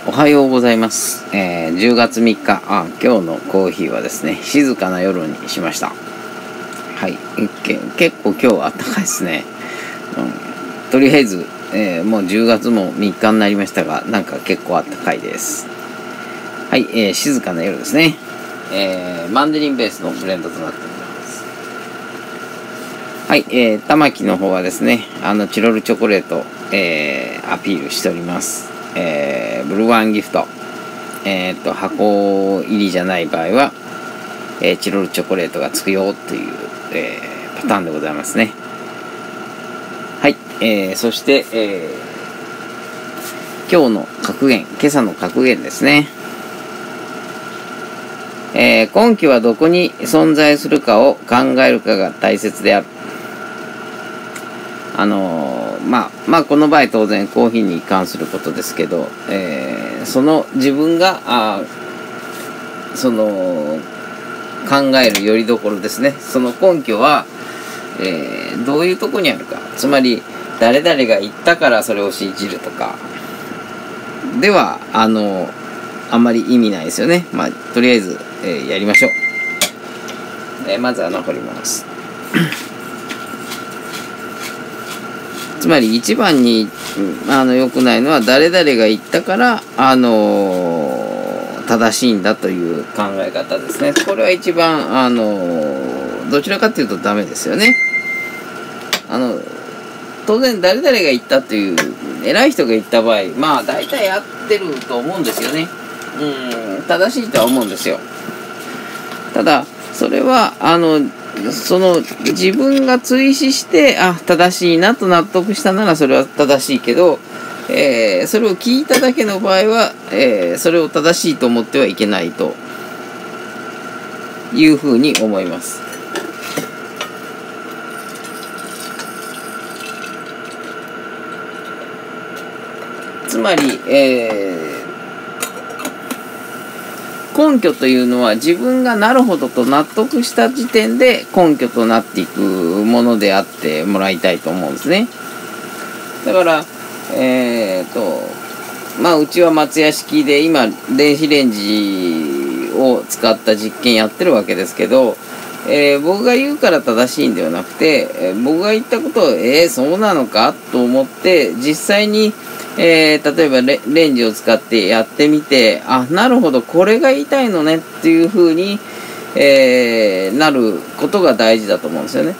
おはようございます。10月3日、今日のコーヒーはですね、静かな夜にしました。はい、結構今日は暖かいですね。とりあえず、もう10月も3日になりましたが、なんか結構暖かいです。はい、静かな夜ですね。マンデリンベースのブレンドとなっております。はい、玉木の方はですね、チロルチョコレート、アピールしております。ブルワンギフト、箱入りじゃない場合は、チロルチョコレートがつくよという、パターンでございますね。はい、そして、今日の格言、今朝の格言ですね。根拠はどこに存在するかを考えるかが大切である。この場合当然コーヒーに関することですけど、その自分が考えるよりどころですね。その根拠は、どういうとこにあるか。つまり誰々が言ったからそれを信じるとかではあんまり意味ないですよね。とりあえず、やりましょう。まず掘ります。つまり一番に良くないのは誰々が言ったから正しいんだという考え方ですね。これは一番どちらかというとダメですよね。当然誰々が言ったという偉い人が言った場合大体合ってると思うんですよね。正しいとは思うんですよ。ただそれは自分が追試して正しいなと納得したならそれは正しいけど、それを聞いただけの場合は、それを正しいと思ってはいけないというふうに思います。つまり、根拠というのは自分がなるほどと納得した時点で根拠となっていくものであってもらいたいと思うんですね。だからうちは松屋式で今電子レンジを使った実験やってるわけですけど、僕が言うから正しいんではなくて、僕が言ったことをそうなのかと思って実際に例えばレンジを使ってやってみてなるほどこれが言いたいのねっていう風に、なることが大事だと思うんですよね。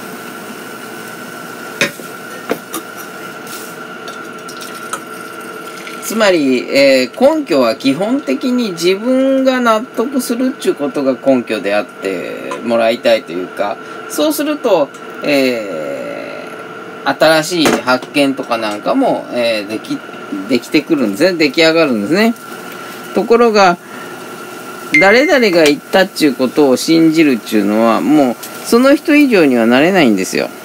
つまり、根拠は基本的に自分が納得するっていうことが根拠であってもらいたいというか、そうすると、新しい発見とかなんかも、できてくるんですね。出来上がるんですね。ところが誰々が言ったっちゅうことを信じるっちゅうのはもうその人以上にはなれないんですよ。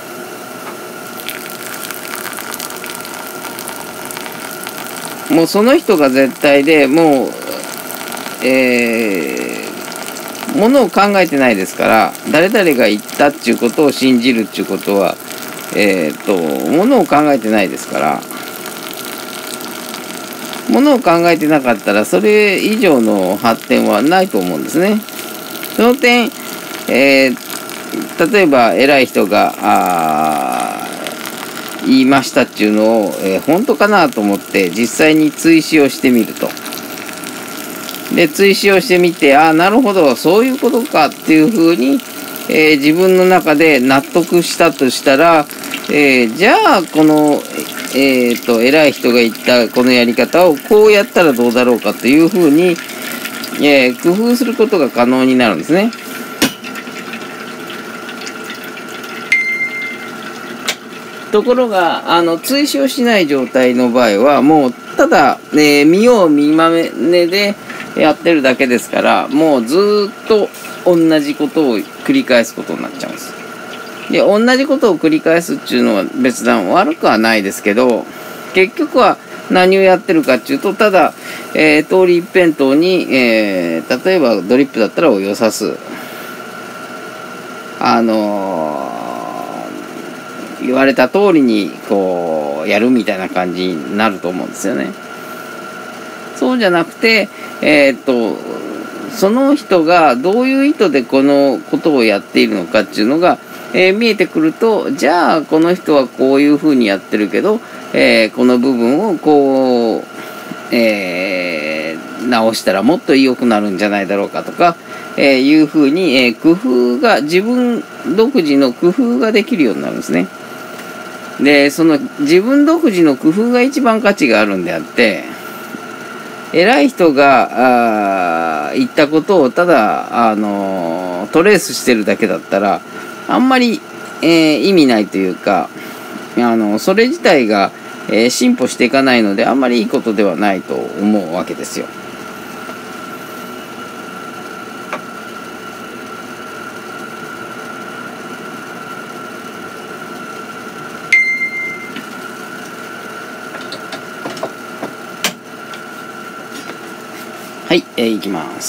もうその人が絶対でもうものを考えてないですから、誰々が言ったっちゅうことを信じるっちゅうことはものを考えてないですから、ものを考えてなかったらそれ以上の発展はないと思うんですね。その点、例えば偉い人が言いましたっていうのを、本当かなと思って実際に追試をしてみると。で追試をしてみてなるほどそういうことかっていうふうに、自分の中で納得したとしたら、じゃあこの偉い人が言ったこのやり方をこうやったらどうだろうかというふうに、工夫することが可能になるんですね。ところが追試をしない状態の場合はもうただ、見よう見まねでやってるだけですから、もうずっと同じことを繰り返すことになっちゃうんです。で同じことを繰り返すっていうのは別段悪くはないですけど、結局は何をやってるかっていうとただ、通り一辺倒に、例えばドリップだったらお湯をさす言われた通りにこうやるみたいな感じになると思うんですよね。 そうじゃなくて、その人がどういう意図でこのことをやっているのかっていうのが、見えてくると、じゃあこの人はこういうふうにやってるけど、この部分をこう、直したらもっと良くなるんじゃないだろうかとか、いうふうに、工夫が、自分独自の工夫ができるようになるんですね。で、その自分独自の工夫が一番価値があるんであって、偉い人が言ったことをただトレースしてるだけだったらあんまり、意味ないというか、それ自体が、進歩していかないのであんまりいいことではないと思うわけですよ。はい、いきます。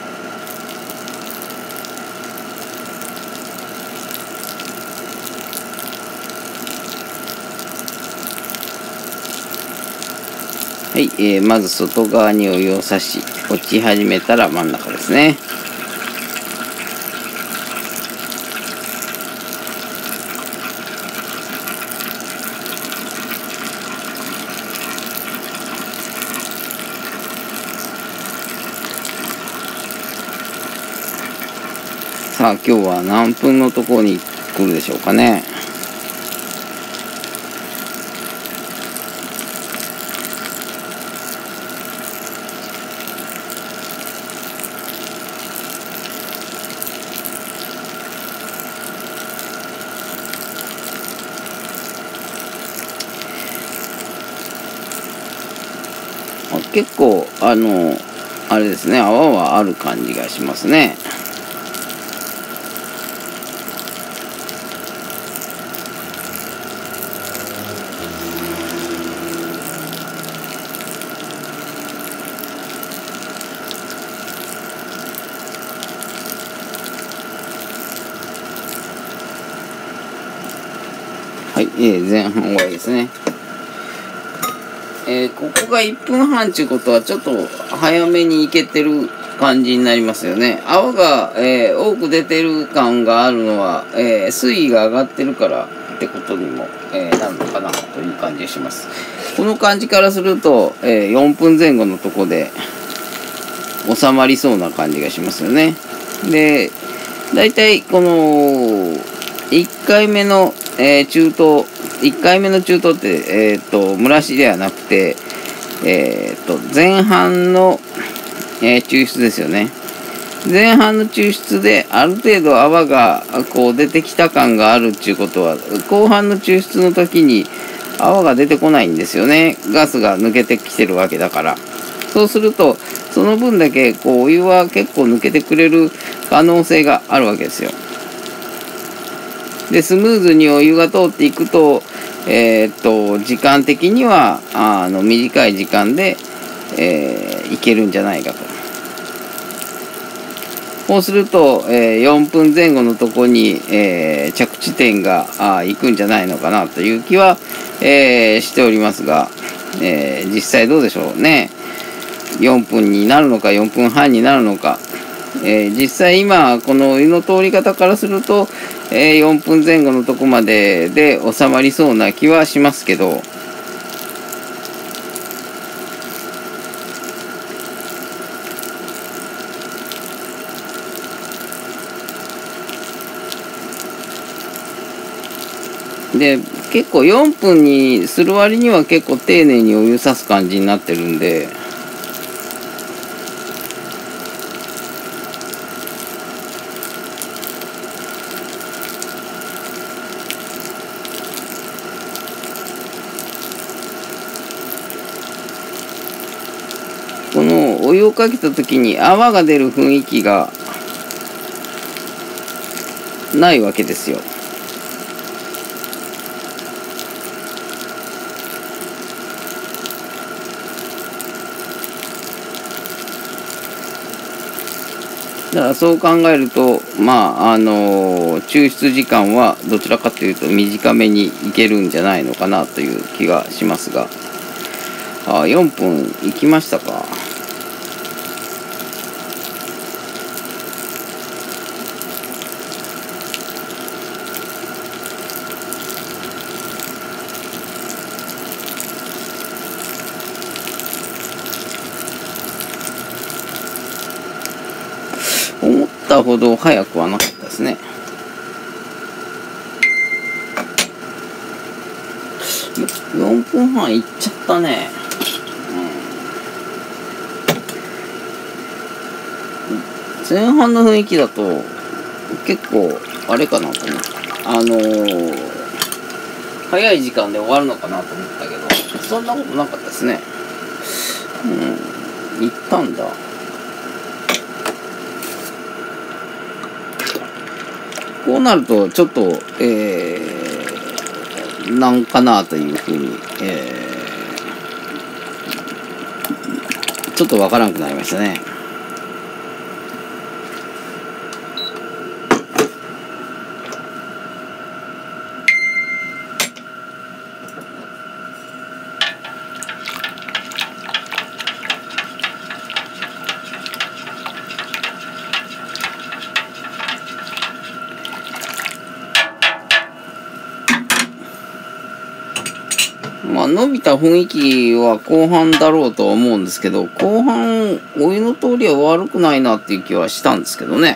はい、まず外側にお湯を差し落ち始めたら真ん中ですね。さあ今日は何分のところに来るでしょうかね。結構あれですね、泡はある感じがしますね。はい、前半終わりですね。ここが1分半ということはちょっと早めにいけてる感じになりますよね。泡が、多く出てる感があるのは、水位が上がってるからってことにも、なるのかなという感じがします。この感じからすると、4分前後のとこで収まりそうな感じがしますよね。で、だいたいこの1回目の、中等1回目の中東って、蒸らしではなくて、前半の、抽出ですよね。前半の抽出である程度泡がこう出てきた感があるっていうことは、後半の抽出の時に泡が出てこないんですよね。ガスが抜けてきてるわけだから。そうすると、その分だけこうお湯は結構抜けてくれる可能性があるわけですよ。で、スムーズにお湯が通っていくと、時間的には短い時間で、いけるんじゃないかと。こうすると、4分前後のとこに、着地点が行くんじゃないのかなという気は、しておりますが、実際どうでしょうね。4分になるのか4分半になるのか。実際今このお湯の通り方からすると、4分前後のとこまでで収まりそうな気はしますけど、で結構4分にする割には結構丁寧にお湯さす感じになってるんで、このお湯をかけた時に泡が出る雰囲気がないわけですよ。だからそう考えると、抽出時間はどちらかというと短めにいけるんじゃないのかなという気がしますが、 あ、4分いきましたか。思ったほど早くはなかったですね。4分半いっちゃったね。前半の雰囲気だと結構あれかなと思って、早い時間で終わるのかなと思ったけど、そんなことなかったですね。行ったんだ。こうなるとちょっとなんかなというふうに、ちょっとわからなくなりましたね。まあ、伸びた雰囲気は後半だろうとは思うんですけど、後半お湯の通りは悪くないなっていう気はしたんですけどね。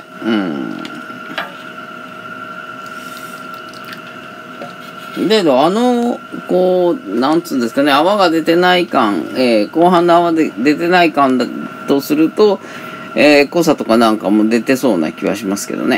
だけどこうなんつうんですかね、泡が出てない感、後半の泡で出てない感だとすると、濃さとかなんかも出てそうな気はしますけどね。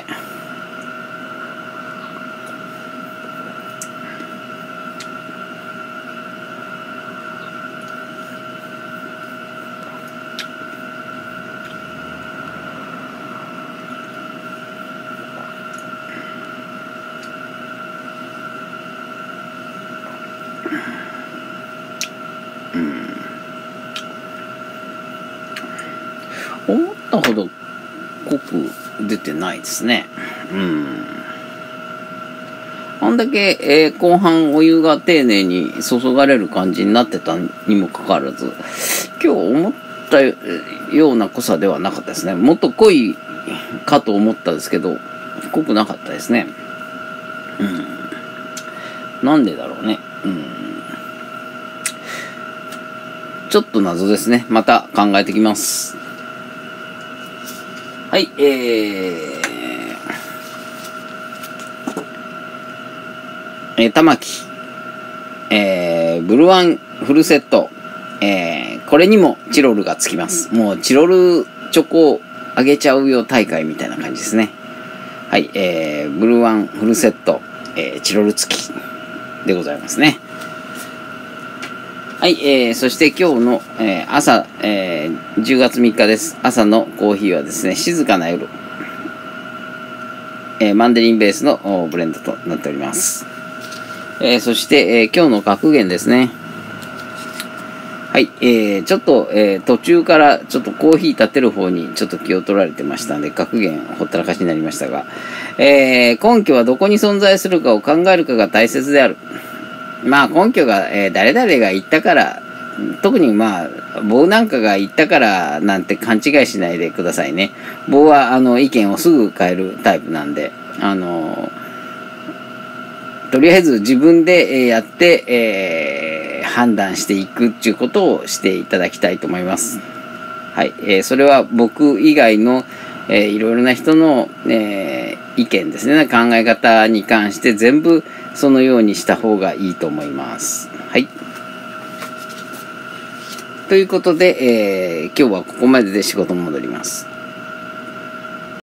思ったほど濃く出てないですね。あんだけ、後半お湯が丁寧に注がれる感じになってたにもかかわらず、今日思ったような濃さではなかったですね。もっと濃いかと思ったんですけど、濃くなかったですね。なんでだろうね。ちょっと謎ですね。また考えてきます。はい、玉木、ブルワンフルセット、これにもチロルがつきます。もうチロルチョコあげちゃうよ大会みたいな感じですね。はい、ブルワンフルセット、チロル付きでございますね。はい、そして今日の、朝、10月3日です。朝のコーヒーはですね、静かな夜、マンデリンベースのブレンドとなっております。そして、今日の格言ですね。はい、ちょっと、途中からちょっとコーヒー立てる方にちょっと気を取られてましたので、格言ほったらかしになりましたが、根拠はどこに存在するかを考えるかが大切である。まあ根拠が、誰々が言ったから、特にまあ棒なんかが言ったからなんて勘違いしないでくださいね。棒は意見をすぐ変えるタイプなんで、とりあえず自分でやって、判断していくっていうことをしていただきたいと思います。はい、それは僕以外の、いろいろな人の、意見ですね、考え方に関して全部そのようにした方がいいと思います。はい。ということで、今日はここまでで仕事に戻ります。